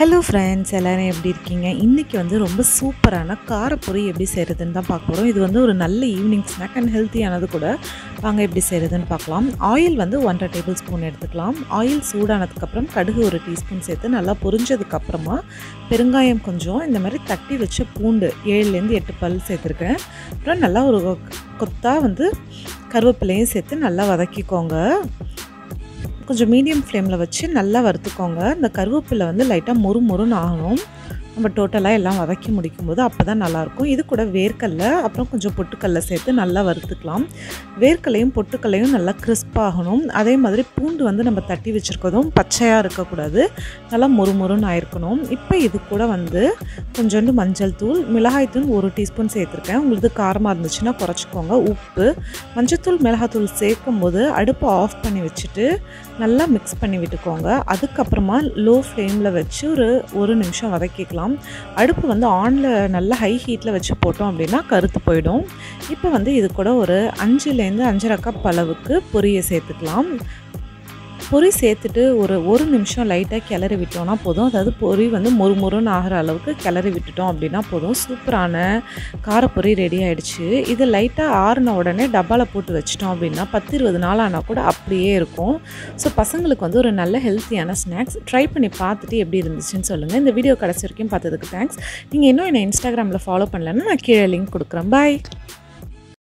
Hello friends, எல்லோரும் எப்படி இருக்கீங்க? இன்றைக்கி வந்து ரொம்ப சூப்பரான காரப்பொரி எப்படி செய்கிறதுன்னு தான் பார்க்க போகிறோம். இது வந்து ஒரு நல்ல ஈவினிங் ஸ்நாக் அண்ட் ஹெல்த்தியானது கூட. வாங்க எப்படி செய்கிறதுன்னு பார்க்கலாம். ஆயில் வந்து 1.5 டேபிள் ஸ்பூன் எடுத்துக்கலாம். ஆயில் சூடானதுக்கப்புறம் கடுகு 1 டீஸ்பூன் சேர்த்து நல்லா பொரிஞ்சதுக்கப்புறமா பெருங்காயம் கொஞ்சம், இந்த மாதிரி தட்டி வச்ச பூண்டு 7லேருந்து 8 பல் சேர்த்துருக்கேன். அப்புறம் நல்லா ஒரு கொத்தாக வந்து கருவேப்பிலையும் சேர்த்து நல்லா வதக்கிக்கோங்க. கொஞ்சம் மீடியம் ஃப்ளேமில் வச்சு நல்லா வறுத்துக்கோங்க. இந்த கருவேப்பிலை வந்து லைட்டாக மொறுன்னு ஆகணும். நம்ம டோட்டலாக எல்லாம் வதக்கி முடிக்கும்போது அப்போ தான் நல்லாயிருக்கும். இது கூட வேர்க்கடலை அப்புறம் கொஞ்சம் பொட்டுக்கடலை சேர்த்து நல்லா வறுத்துக்கலாம். வேர்க்கடலையும் பொட்டுக்கடலையும் நல்லா கிறிஸ்பாகணும். அதே மாதிரி பூண்டு வந்து நம்ம தட்டி வச்சுருக்கதும் பச்சையாக இருக்கக்கூடாது, நல்லா மொறுன்னு ஆயிருக்கணும். இப்போ இது கூட வந்து கொஞ்சோண்டு மஞ்சள் தூள், மிளகாய் தூள் 1 டீஸ்பூன் சேர்த்துருக்கேன். உங்களுக்கு காரமாக இருந்துச்சுன்னா குறைச்சிக்கோங்க. உப்பு, மஞ்சத்தூள், மிளகாத்தூள் சேர்க்கும் போது அடுப்பை ஆஃப் பண்ணி வச்சுட்டு நல்லா மிக்ஸ் பண்ணி விட்டுக்கோங்க. அதுக்கப்புறமா லோ ஃப்ளேமில் வச்சு ஒரு நிமிஷம் வதக்கிக்கலாம். அடுப்பு வந்து ஆனில் நல்லா ஹை ஹீட்டில் வச்சு போட்டோம் அப்படின்னா கருத்து போயிடும். இப்போ வந்து இது கூட ஒரு 5லேருந்து 5.5 கப் அளவுக்கு பொரியை சேர்த்துக்கலாம். பொரி சேர்த்துட்டு ஒரு நிமிஷம் லைட்டாக கிளறி விட்டோம்னா போதும். அதாவது பொரி வந்து மொறுன்னு ஆகிற அளவுக்கு கிளறி விட்டுட்டோம் அப்படின்னா போதும். சூப்பரான காரப்பொரி ரெடி ஆகிடுச்சு. இது லைட்டாக ஆறுன உடனே டப்பாவில் போட்டு வச்சிட்டோம் அப்படின்னா 10-20 நாள் ஆனால் கூட அப்படியே இருக்கும். ஸோ பசங்களுக்கு வந்து ஒரு நல்ல ஹெல்த்தியான ஸ்நாக்ஸ். ட்ரை பண்ணி பார்த்துட்டு எப்படி இருந்துச்சுன்னு சொல்லுங்கள். இந்த வீடியோ கடைசி வரைக்கும் பார்த்ததுக்கு தேங்க்ஸ். நீங்கள் இன்னும் என்னை இன்ஸ்டாகிராமில் ஃபாலோ பண்ணலன்னா நான் கீழே லிங்க் கொடுக்குறேன். பாய்.